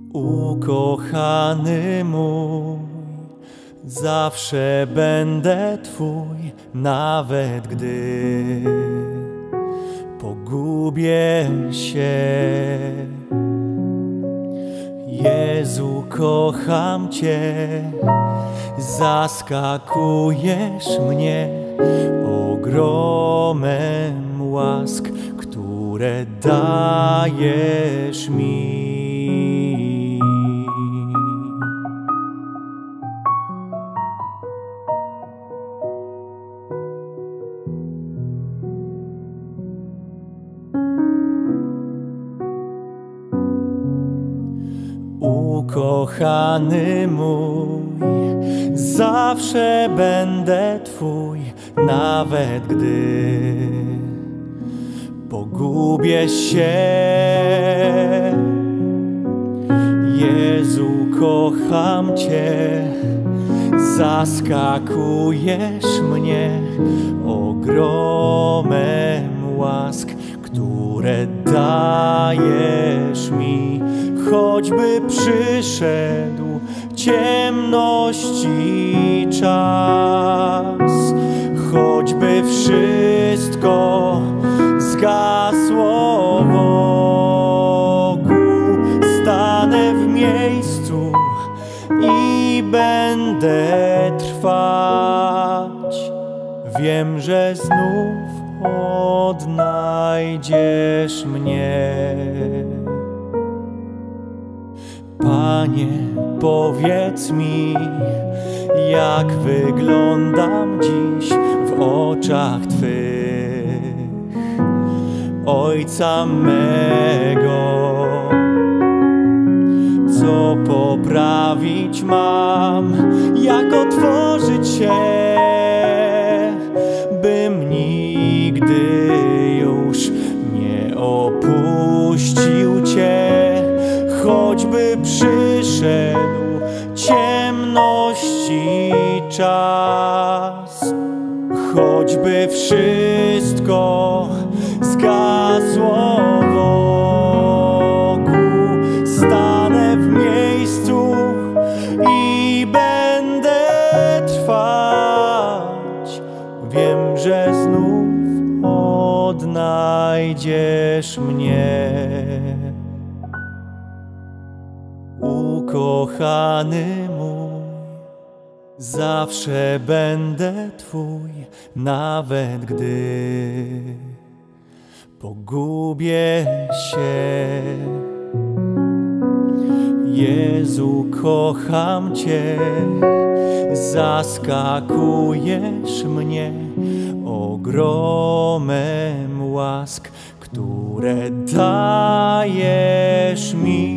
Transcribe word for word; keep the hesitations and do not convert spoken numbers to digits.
Ukochany mój, zawsze będę Twój, nawet gdy pogubię się. Jezu, kocham Cię, zaskakujesz mnie ogromem łask, które dajesz mi. Ukochany mój, zawsze będę Twój, nawet gdy pogubię się. Jezu, kocham Cię, zaskakujesz mnie ogromem łask, które dajesz mi. Choćby przyszedł ciemności czas, choćby wszystko zgasło wokół, stanę w miejscu i będę trwać. Wiem, że znów odnajdziesz mnie. Panie, powiedz mi, jak wyglądam dziś w oczach Twych, Ojca mego. Co poprawić mam, jak otworzyć się, bym nigdy już nie opuścił Cię. Choćby przyszedł ciemności czas, choćby wszystko zgasło wokół, stanę w miejscu i będę trwać. Wiem, że znów odnajdziesz mnie. Ukochany mój, zawsze będę Twój, nawet gdy pogubię się. Jezu, kocham Cię, zaskakujesz mnie ogromem łask, które dajesz mi.